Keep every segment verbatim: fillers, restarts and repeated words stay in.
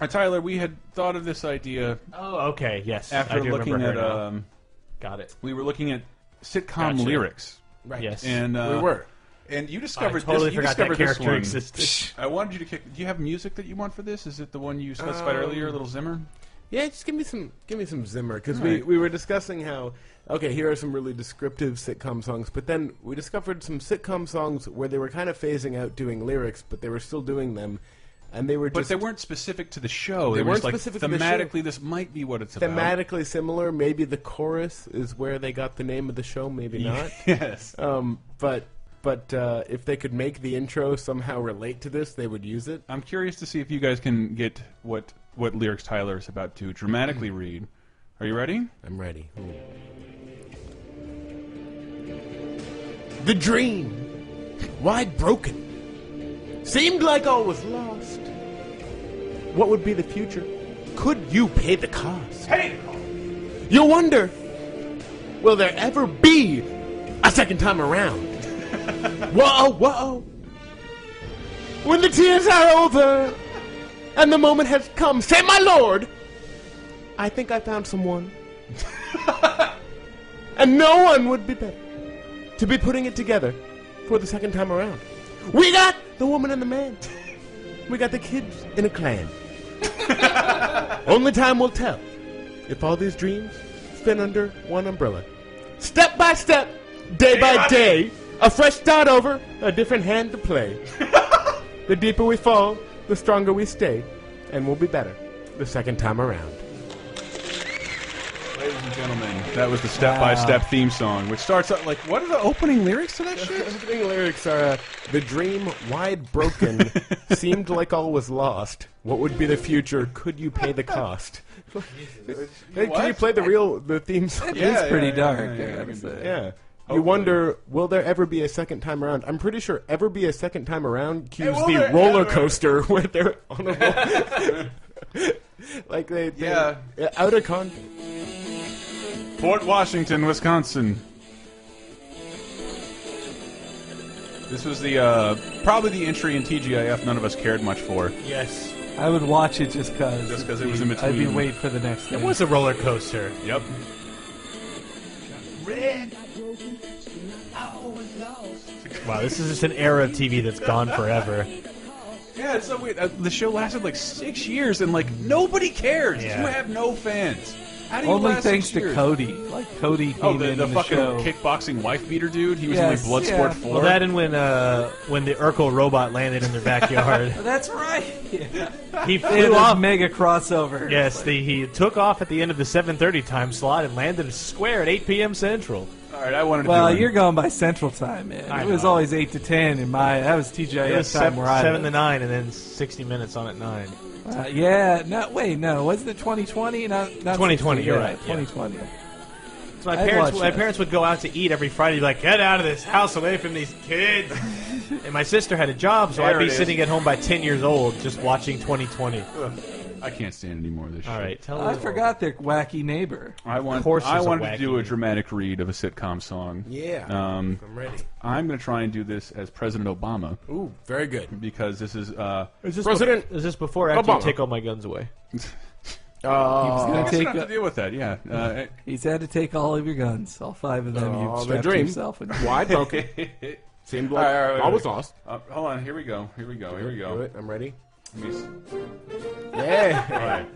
Uh, Tyler, we had thought of this idea. Oh, okay, yes. After I do looking at, um, got it. We were looking at sitcom Gotcha. lyrics. Right. Yes, and uh, we were. And you discovered I totally this. You forgot discovered that character this one. existed. I wanted you to kick. Do you have music that you want for this? Is it the one you specified Um, earlier, a little Zimmer? Yeah, just give me some, give me some Zimmer, because All we, right. we were discussing how, okay, here are some really descriptive sitcom songs, but then we discovered some sitcom songs where they were kind of phasing out doing lyrics, but they were still doing them, and they were But just they weren't specific to the show. They They, were weren't just like specific to the show. thematically. This might be what it's about. thematically similar. Maybe the chorus is where they got the name of the show, maybe not. Yes. Um, but but uh, if they could make the intro somehow relate to this, they would use it. I'm curious to see if you guys can get what what lyrics Tyler is about to dramatically read. Are you ready? I'm ready. The dream, wide broken, seemed like all was lost. What would be the future? Could you pay the cost? Hey! You wonder, will there ever be a second time around? Whoa, whoa. When the tears are over and the moment has come, say, my lord, I think I found someone. And no one would be better to be putting it together for the second time around. We got the woman and the man. We got the kids in a clan. Only time will tell if all these dreams fit under one umbrella. Step by step, day by day, a fresh start over, a different hand to play. The deeper we fall, the stronger we stay, and we'll be better the second time around. Ladies and gentlemen, that was the step-by-step Wow. theme song, which starts out like, what are the opening lyrics to that The shit? opening lyrics are, uh, the dream wide broken, seemed like all was lost. What would be the future? Could you pay the cost? Hey, can you play the real the theme song? It Yeah, is pretty yeah, dark. yeah, yeah, I I gotta can say. do Yeah. You Hopefully. wonder, will there ever be a second time around? I'm pretty sure "ever be a second time around" cues will the there roller ever- coaster where they're on a roller. Like they, they Yeah. out of context. Fort Washington, Wisconsin. This was the uh, probably the entry in T G I F none of us cared much for. Yes. I would watch it just because. Just 'cause it was in I'd be between. wait for the next It thing. was a roller coaster. Yep. Wow, this is just an era of T V that's gone forever. Yeah, it's so weird. Uh, the show lasted like six years, and like nobody cares. Yeah. You have no fans. How do you Only last thanks six to years? Cody. Like Cody came Oh, the, in the the fucking show. kickboxing wife beater dude. He was Yes, in like Bloodsport yeah. four. Well, that and when uh, when the Urkel robot landed in their backyard, That's right. Yeah. he They had flew this off. mega crossover. Yes, the, he took off at the end of the seven thirty time slot and landed square at eight p.m. Central. All right, I wanted to. Well, do you're going by Central Time, man. I it was know. always eight to ten in my. That was T G I It F was time seven, where I seven to lived. nine, and then sixty minutes on at nine. Uh, yeah, no, wait, no. Wasn't it twenty twenty? Not, not twenty twenty, sixty, you're yeah, right, yeah. twenty twenty. So my I'd parents, watch my that. parents would go out to eat every Friday. Be like, get out of this house, away from these kids. And my sister had a job, so There I'd be it is. sitting at home by ten years old, just watching twenty twenty. I can't stand any more of this. All shit. right, tell I us. forgot their wacky neighbor. I want. course I there's a wanted to do a wacky- dramatic read of a sitcom song. Yeah. Um, I'm ready. I'm going to try and do this as President Obama Ooh, very good. because this is. Uh, Is this President Is this before or after Obama. you take all my guns away? Uh, He was I gonna guess we take. don't have to deal with that. Yeah. Uh, He's had to take all of your guns, all five of them. Oh, You've the strapped dream. yourself in. wide broken. Seemed like All right, all right, all all was right. lost. uh, hold on. Here we go. Here we go. Here we Do go. it. I'm ready. Let me, s- Yeah. all right.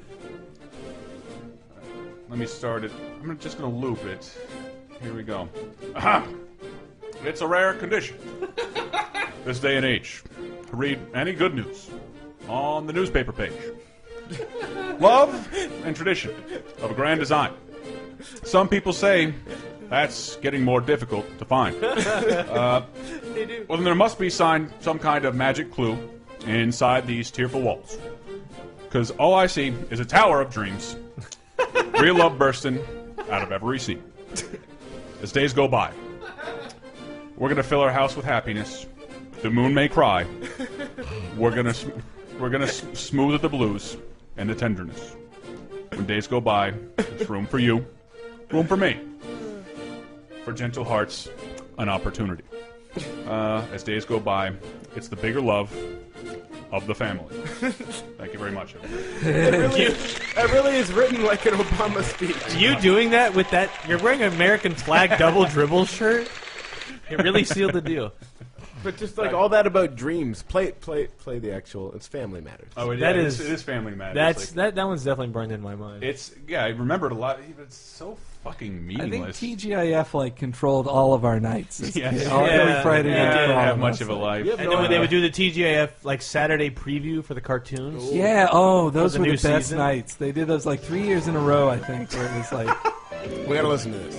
Let me start it. I'm gonna- just going to loop it. Here we go. Aha! It's a rare condition. This day and age. To read any good news on the newspaper page. Love and tradition of a grand design. Some people say that's getting more difficult to find. Uh, well, then there must be signed some kind of magic clue inside these tearful walls. Because all I see is a tower of dreams. Real love bursting out of every scene. As days go by, we're gonna fill our house with happiness. The moon may cry. We're gonna, sm- we're gonna s- smooth the blues and the tenderness. When days go by, there's room for you, room for me, for gentle hearts, an opportunity. Uh, as days go by, it's the bigger love, of the family. Thank you very much. It really, it really is written like an Obama speech. You doing that with that? You're wearing an American flag double dribble shirt. It really sealed the deal. But just like all that about dreams, play play play the actual. It's Family Matters. Oh, it, That yeah, is- it's, it is Family Matters. That's like, that. That one's definitely burned in my mind. It's yeah, I remembered a lot. But it's so fucking I meaningless. think T G I F like controlled all of our nights. It's- Yes. all- Yeah, every Friday yeah, night. it for didn't all have of much us, of a like- life. You have and no then when they idea. would do the T G I F like Saturday preview for the cartoons. Yeah. Oh, those the were the new best season? nights. They did those like three years in a row, I think, where it was like. We gotta listen to this.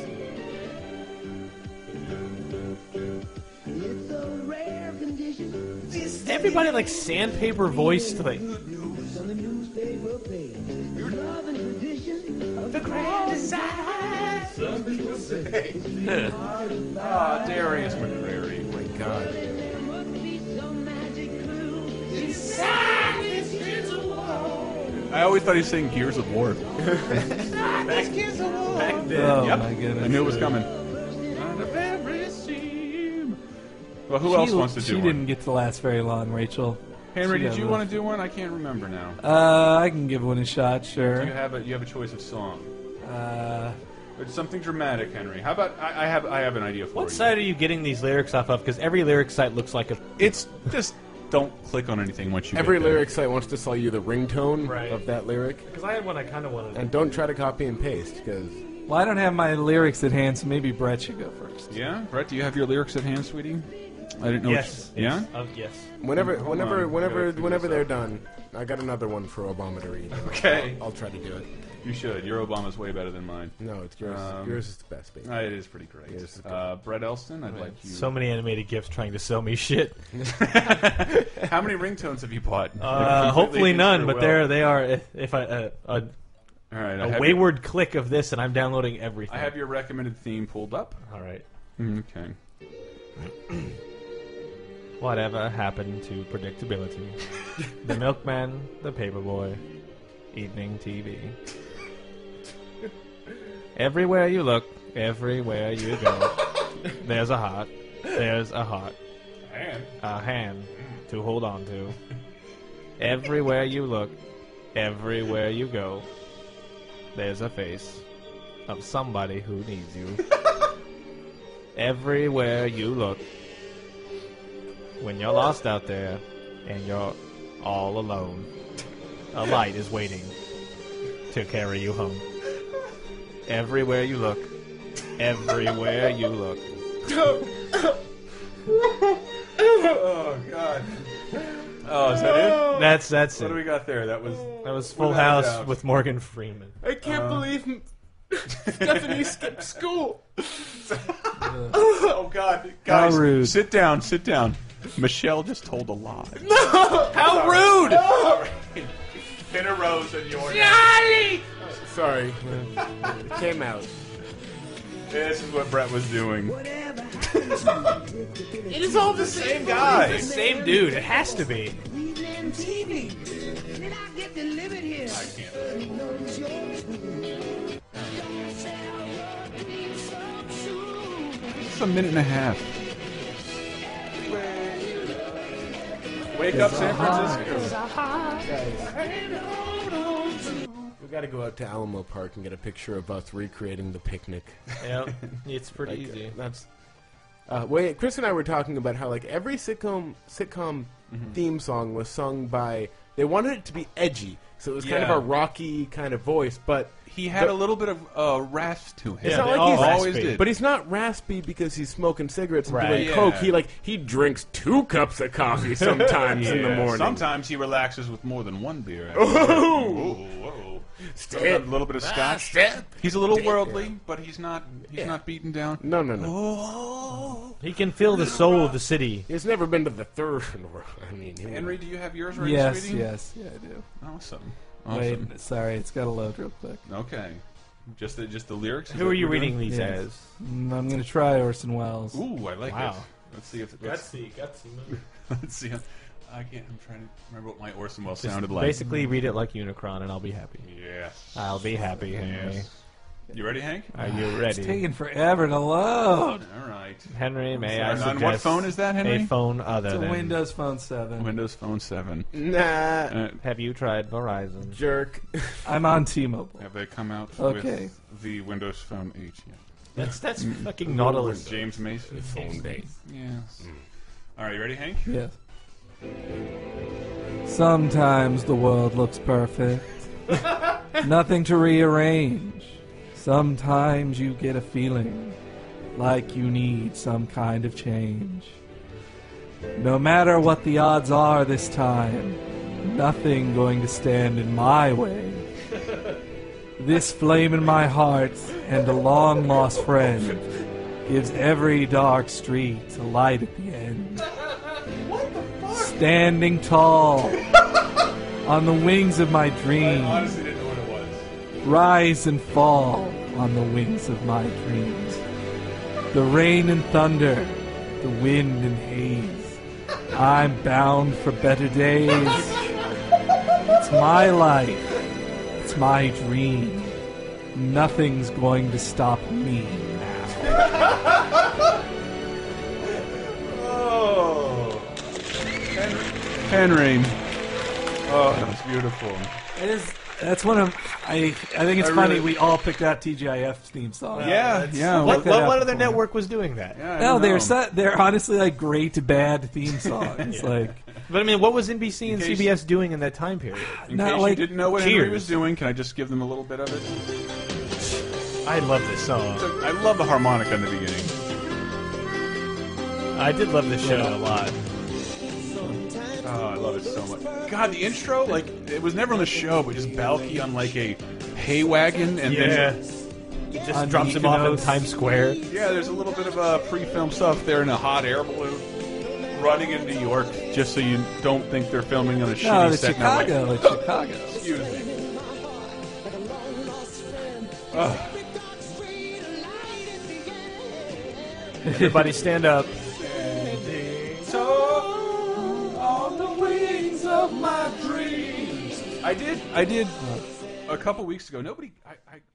Everybody like sandpaper voiced like. Ah, Darius McCrary. Oh my God. I always thought he was saying Gears of War. Back then. Oh Yep. my goodness. I knew it was coming. Well, who else She- wants to do She one? didn't get to last very long, Rachel. Henry, She did got you rough. want to do one? I can't remember now. Uh, I can give one a shot, Do you sure. have a you have a choice of song? Uh, It's something dramatic, Henry. How about I, I have I have an idea for What you. site are you getting these lyrics off of? Because every lyric site looks like a. It's just don't click on anything once you. Every get there. lyric site wants to sell you the ringtone Right. of that lyric, Because I had one I kind of wanted. and don't try to copy and paste because well, I don't have my lyrics at hand, so maybe Brett should go first. Yeah, Brett, do you have your lyrics at hand, sweetie? I didn't know. Yes. What you, yeah. Uh, yes. whenever, Hold whenever, on, I whenever, gotta figure whenever this they're out. done, I got another one for Obama to read. Okay. I'll, I'll try to do it. You should. Your Obama's way better than mine. No, it's yours. Um, yours is the best, baby. Uh, it is pretty great. Yes, it's uh, Brett Elston, I'd like you. So many animated gifs trying to sell me shit. How many ringtones have you bought? Uh, hopefully none, but there they are. If, if I uh, a, All right. I a have wayward click of this, and I'm downloading everything. Your, I have your recommended theme pulled up. All right. Okay. Whatever happened to predictability? The milkman, the paperboy, evening T V. Everywhere you look, everywhere you go, there's a heart, there's a heart, And a hand to hold on to. Everywhere you look, everywhere you go, there's a face of somebody who needs you. Everywhere you look, when you're lost out there and you're all alone, a light is waiting to carry you home. Everywhere you look, everywhere you look. oh God. Oh, is that it? That's that's What do we it. got there? That was That was Full without a House doubt. with Morgan Freeman. I can't believe m- Stephanie skipped school. Oh God, guys, rude. sit down, sit down. Michelle just told a lie. How rude! In a rose and yours. Sorry, it came out. This is what Brett was doing. It is all the same guy. The same dude. It has to be. I can't. It's a minute and a half. Wake up, San Francisco. We got to go out to Alamo Park and get a picture of us recreating the picnic. Yep, it's pretty Like, easy. That's. Uh, wait, Chris and I were talking about how like every sitcom sitcom theme song was sung by. They wanted it to be edgy, so it was kind of Yeah. a rocky kind of voice, but He had The- a little bit of uh, rasp to him. It's Yeah, not they like all he's always raspy. did. but he's not raspy because he's smoking cigarettes and Right. doing Yeah. coke. He like he drinks two cups of coffee sometimes in the Yeah, morning. Sometimes he relaxes with more than one beer. Oh! Whoa, whoa. Step. A little bit of scotch. Step. He's a little worldly, but he's not. He's not beaten down. No, no, no. Oh. He can feel the soul of the city. He's never been to the third world. I mean, he- Henry, do you have yours ready, Yes, sweetie? yes, yeah, I do. Awesome. Wait, Awesome. sorry, it's got to load real quick. Okay. Just the just the lyrics. Is Who that are you we're reading doing? these Yes. as? Mm, I'm going to try Orson Welles. Ooh, I like Wow. it. Let's see if let's, Gutsy, gutsy move. let's see. I can't. I'm trying to remember what my Orson Welles Just sounded like. basically read it like Unicron, and I'll be happy. Yes. I'll be happy, Henry. Yes. You ready, Hank? Are you It's ready? taking forever to load. All right. Henry, may I And suggest on what phone is that, Henry? a phone other It's a than Windows Phone seven. Windows Phone seven. Nah, Uh, Have you tried Verizon? jerk. I'm on T-Mobile. have they come out Okay. with the Windows Phone eight yet? That's that's fucking Nautilus. James Mason? Phone day. Yes. All right, you ready, Hank? Yes. Sometimes the world looks perfect. Nothing to rearrange. Sometimes you get a feeling like you need some kind of change. No matter what the odds are this time, nothing going to stand in my way. This flame in my heart and a long lost friend gives every dark street a light at the end. Standing tall on the wings of my dreams. Honestly, didn't know what it was. Rise and fall on the wings of my dreams. The rain and thunder, the wind and haze. I'm bound for better days. It's my life. It's my dream. Nothing's going to stop me now. Oh. Henry. Oh, that was beautiful. It is. That's one of. I. I think it's I funny really- we all picked out T G I F's theme song. Yeah, yeah. What, that what, out what other before. network was doing that? yeah, I No, don't they're know. so, they're honestly like great bad theme songs. Like But I mean, what was N B C and case- C B S doing in that time period? In not case like- you didn't know what Henry Cheers. was doing, can I just give them a little bit of it? I love this song. I love the harmonica in the beginning. I did love this show a lot. Oh, I love it so much. God, the intro, like, it was never on the show, but just Balky on, like, a hay wagon, and Yeah. then... It just On drops him off in Mykonos. Times Square. Yeah, there's a little bit of uh, pre-film stuff there in a hot air balloon running in New York, just so you don't think they're filming on a no, shitty it's set. Now, wait. Chicago. It's Chicago. Excuse me. Ugh. Everybody stand up. on the wings of my dreams. I did. I did. A couple weeks ago, nobody. I, I